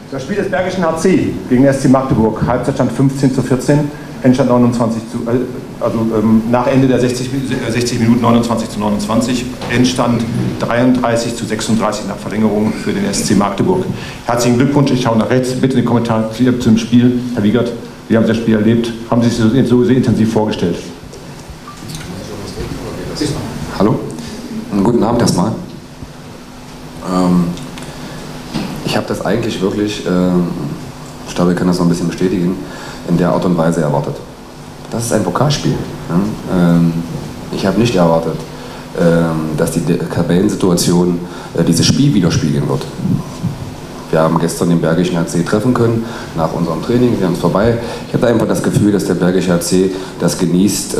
Das Spiel des Bergischen HC gegen SC Magdeburg, Halbzeitstand 15:14, Endstand 29 zu, nach Ende der 60 Minuten 29:29, Endstand 33:36 nach Verlängerung für den SC Magdeburg. Herzlichen Glückwunsch, ich schaue nach rechts, bitte den Kommentar zum Spiel. Herr Wiegert, wie haben Sie das Spiel erlebt? Haben Sie sich so sehr intensiv vorgestellt? Hallo, guten Abend erstmal. Ich habe das eigentlich wirklich, ich glaube, ich kann das noch ein bisschen bestätigen, in der Art und Weise erwartet. Das ist ein Pokalspiel. Ich habe nicht erwartet, dass die Tabellensituation dieses Spiel widerspiegeln wird. Wir haben gestern den Bergischen HC treffen können, nach unserem Training, wir haben es vorbei. Ich hatte einfach das Gefühl, dass der Bergische HC das genießt,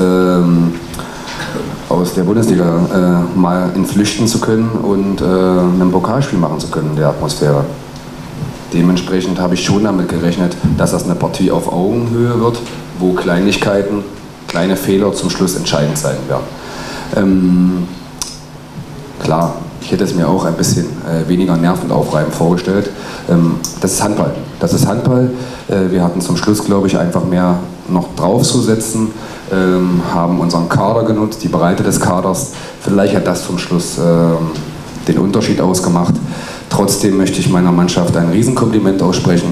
aus der Bundesliga mal entflüchten zu können und ein Pokalspiel machen zu können in der Atmosphäre. Dementsprechend habe ich schon damit gerechnet, dass das eine Partie auf Augenhöhe wird, wo Kleinigkeiten, kleine Fehler zum Schluss entscheidend sein werden. Klar, ich hätte es mir auch ein bisschen weniger nervenaufreibend vorgestellt. Das ist Handball. Das ist Handball. Wir hatten zum Schluss, glaube ich, einfach mehr noch draufzusetzen, haben unseren Kader genutzt, die Breite des Kaders. Vielleicht hat das zum Schluss den Unterschied ausgemacht. Trotzdem möchte ich meiner Mannschaft ein Riesenkompliment aussprechen.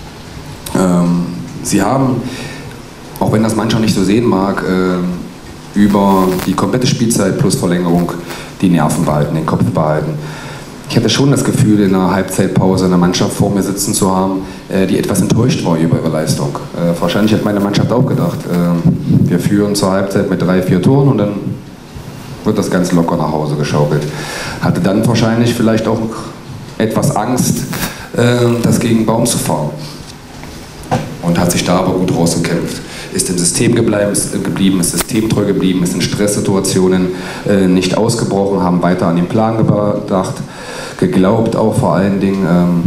Sie haben, auch wenn das mancher nicht so sehen mag, über die komplette Spielzeit plus Verlängerung die Nerven behalten, den Kopf behalten. Ich hatte schon das Gefühl, in einer Halbzeitpause eine Mannschaft vor mir sitzen zu haben, die etwas enttäuscht war über ihre Leistung. Wahrscheinlich hat meine Mannschaft auch gedacht, wir führen zur Halbzeit mit 3, 4 Toren und dann wird das ganz locker nach Hause geschaukelt. Hatte dann wahrscheinlich vielleicht auch etwas Angst, das gegen Baum zu fahren. Und hat sich da aber gut rausgekämpft. Ist im System geblieben, ist systemtreu geblieben, ist in Stresssituationen nicht ausgebrochen, haben weiter an den Plan gedacht, geglaubt auch vor allen Dingen.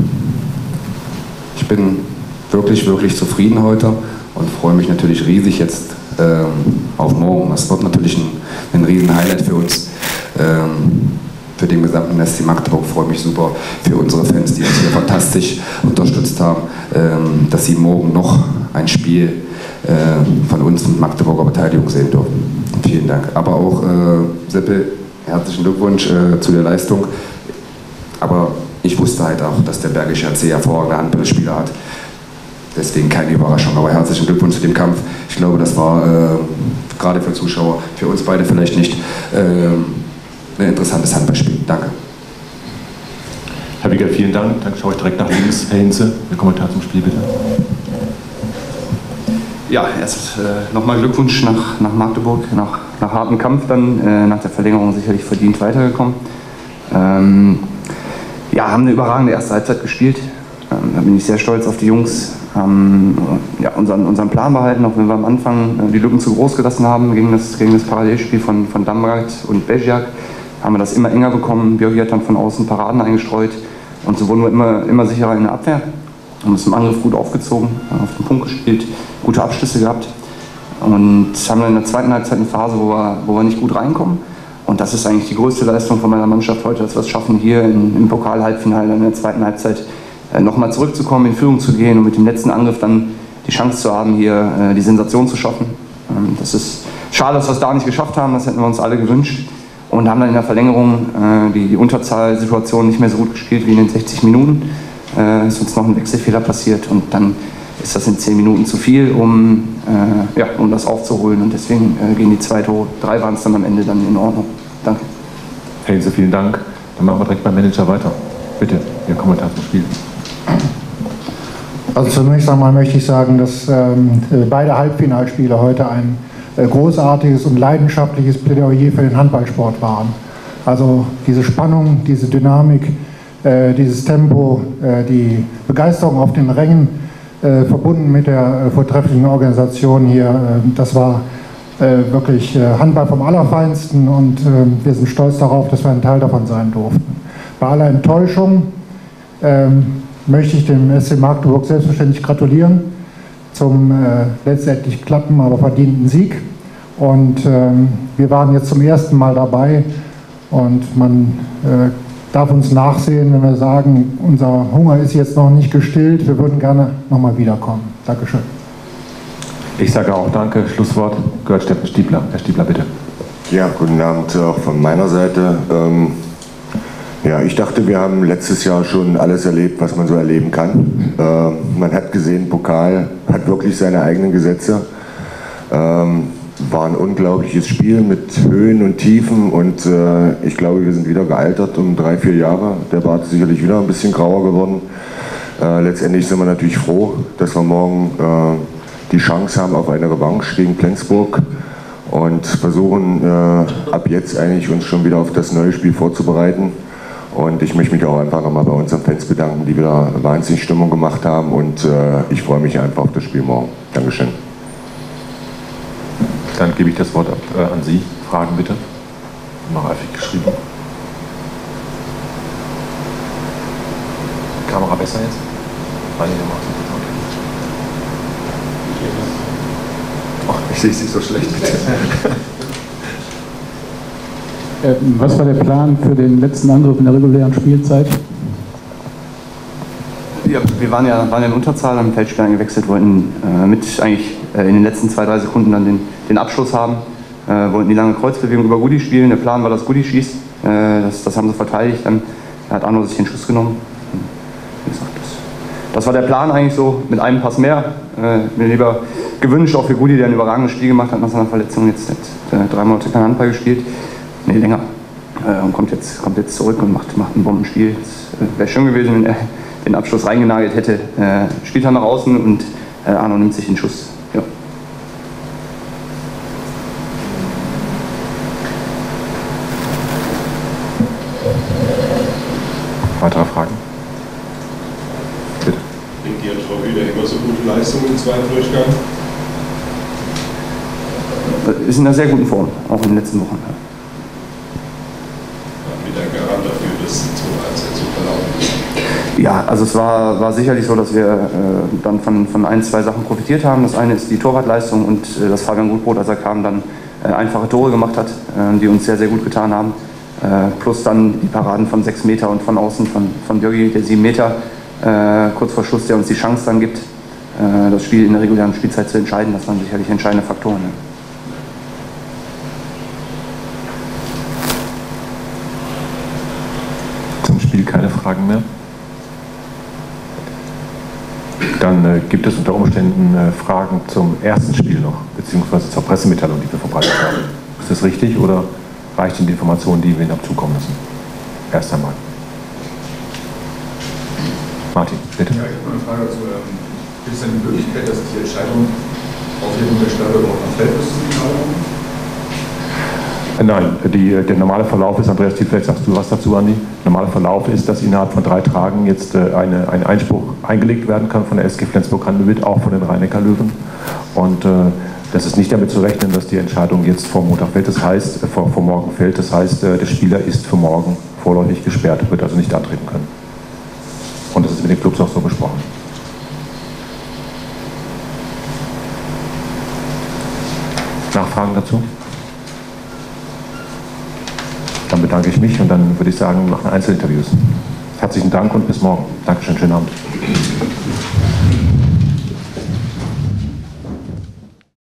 Ich bin wirklich, wirklich zufrieden heute und freue mich natürlich riesig jetzt auf morgen. Das wird natürlich ein Riesen-Highlight für uns. Für den gesamten SC Magdeburg freue ich mich super für unsere Fans, die uns hier fantastisch unterstützt haben, dass sie morgen noch ein Spiel von uns mit Magdeburger Beteiligung sehen dürfen. Vielen Dank. Aber auch Seppel, herzlichen Glückwunsch zu der Leistung. Aber ich wusste halt auch, dass der Bergische HC hervorragende Handballspieler hat. Deswegen keine Überraschung. Aber herzlichen Glückwunsch zu dem Kampf. Ich glaube, das war gerade für Zuschauer, für uns beide vielleicht nicht, ein interessantes Handballspiel. Danke. Herr Wiegert, vielen Dank. Dann schaue ich direkt nach links. Herr Hinze, ein Kommentar zum Spiel, bitte. Ja, erst nochmal Glückwunsch nach Magdeburg, nach hartem Kampf dann, nach der Verlängerung sicherlich verdient weitergekommen. Ja, haben eine überragende erste Halbzeit gespielt. Da bin ich sehr stolz auf die Jungs. Haben ja, unseren Plan behalten, auch wenn wir am Anfang die Lücken zu groß gelassen haben gegen das Parallelspiel von Damrat und Bezjak. Haben wir das immer enger bekommen. Björki hat dann von außen Paraden eingestreut und so wurden wir immer sicherer in der Abwehr. Haben es im Angriff gut aufgezogen, auf den Punkt gespielt, gute Abschlüsse gehabt und haben dann in der zweiten Halbzeit eine Phase, wo wir nicht gut reinkommen. Und das ist eigentlich die größte Leistung von meiner Mannschaft heute, dass wir es schaffen, hier im Pokal-Halbfinale in der zweiten Halbzeit nochmal zurückzukommen, in Führung zu gehen und mit dem letzten Angriff dann die Chance zu haben, hier die Sensation zu schaffen. Das ist schade, dass wir es da nicht geschafft haben, das hätten wir uns alle gewünscht. Und haben dann in der Verlängerung die Unterzahlsituation nicht mehr so gut gespielt wie in den 60 Minuten. Ist uns noch ein Wechselfehler passiert und dann ist das in 10 Minuten zu viel, um das aufzuholen. Und deswegen gehen die 2 Tore, 3 waren es dann am Ende dann in Ordnung. Danke. Herr Hinze, vielen Dank. Dann machen wir direkt beim Manager weiter. Bitte, Ihr Kommentar zum Spiel. Also zunächst einmal möchte ich sagen, dass beide Halbfinalspiele heute ein großartiges und leidenschaftliches Plädoyer für den Handballsport waren. Also diese Spannung, diese Dynamik, dieses Tempo, die Begeisterung auf den Rängen, verbunden mit der vortrefflichen Organisation hier, das war wirklich Handball vom Allerfeinsten und wir sind stolz darauf, dass wir ein Teil davon sein durften. Bei aller Enttäuschung möchte ich dem SC Magdeburg selbstverständlich gratulieren zum letztendlich klappen, aber verdienten Sieg. Und wir waren jetzt zum ersten Mal dabei und man darf uns nachsehen, wenn wir sagen, unser Hunger ist jetzt noch nicht gestillt, wir würden gerne nochmal wiederkommen. Dankeschön. Ich sage auch danke. Schlusswort gehört Steffen Stiebler. Herr Stiebler, bitte. Ja, guten Abend auch von meiner Seite. Ja, ich dachte, wir haben letztes Jahr schon alles erlebt, was man so erleben kann. Man hat gesehen, Pokal hat wirklich seine eigenen Gesetze. War ein unglaubliches Spiel mit Höhen und Tiefen und ich glaube, wir sind wieder gealtert um 3-4 Jahre. Der Bart ist sicherlich wieder ein bisschen grauer geworden. Letztendlich sind wir natürlich froh, dass wir morgen die Chance haben auf eine Revanche gegen Flensburg und versuchen ab jetzt eigentlich uns schon wieder auf das neue Spiel vorzubereiten. Und ich möchte mich auch einfach nochmal bei unseren Fans bedanken, die wieder wahnsinnig Stimmung gemacht haben und ich freue mich einfach auf das Spiel morgen. Dankeschön. Dann gebe ich das Wort ab an Sie. Fragen bitte. Noch eifrig geschrieben. Kamera besser jetzt? Oh, ich sehe Sie so schlecht, bitte. Was war der Plan für den letzten Angriff in der regulären Spielzeit? Ja, wir waren ja in Unterzahl, haben Feldspieler gewechselt, wollten eigentlich in den letzten 2-3 Sekunden dann den Abschluss haben, wollten die lange Kreuzbewegung über Gudi spielen. Der Plan war, dass Gudi schießt. Das haben sie verteidigt. Dann hat Arno sich den Schuss genommen. Wie gesagt, das war der Plan eigentlich so, mit einem Pass mehr. Mir lieber gewünscht, auch für Gudi, der ein überragendes Spiel gemacht hat nach seiner Verletzung. Jetzt hat 3 Monate kein Handball gespielt. Nee, länger. Und kommt jetzt zurück und macht ein Bombenspiel. Wäre schön gewesen, wenn er den Abschluss reingenagelt hätte. Spielt er nach außen und Arno nimmt sich den Schuss. Ja. Weitere Fragen? Bitte. Bringt Ihr Torhüter immer so gute Leistungen im zweiten Durchgang? Ist in einer sehr guten Form, auch in den letzten Wochen. Wieder Garant dafür, dass die 2-1 so verlaufen ist. Ja, also es war sicherlich so, dass wir dann von 1-2 Sachen profitiert haben. Das eine ist die Torwartleistung und dass Fabian Gutbrot, als er kam, dann einfache Tore gemacht hat, die uns sehr, sehr gut getan haben. Plus dann die Paraden von 6 Meter und von außen von Björgi, der 7 Meter kurz vor Schluss, der uns die Chance dann gibt, das Spiel in der regulären Spielzeit zu entscheiden. Das waren sicherlich entscheidende Faktoren. Ja. Zum Spiel keine Fragen mehr. Dann gibt es unter Umständen Fragen zum ersten Spiel noch, beziehungsweise zur Pressemitteilung, die wir verbreitet haben. Ist das richtig oder reicht Ihnen die Information, die wir Ihnen zukommen lassen? Erst einmal. Martin, bitte. Ja, ich habe eine Frage dazu. Gibt es denn die Möglichkeit, dass die Entscheidung Aufhebung der Sperre überhaupt am Feld ist? Nein, der normale Verlauf ist, Andreas Thiel, vielleicht sagst du was dazu, Andi. Der normale Verlauf ist, dass innerhalb von 3 Tagen jetzt ein Einspruch eingelegt werden kann von der SG Flensburg-Handewitt, auch von den Rhein-Neckar-Löwen. Und das ist nicht damit zu rechnen, dass die Entscheidung jetzt vor Montag fällt, das heißt, vor morgen fällt. Das heißt, der Spieler ist für morgen vorläufig gesperrt, wird also nicht antreten können. Und das ist mit den Clubs auch so besprochen. Nachfragen dazu? Dann bedanke ich mich und dann würde ich sagen, wir machen Einzelinterviews. Herzlichen Dank und bis morgen. Dankeschön, schönen Abend.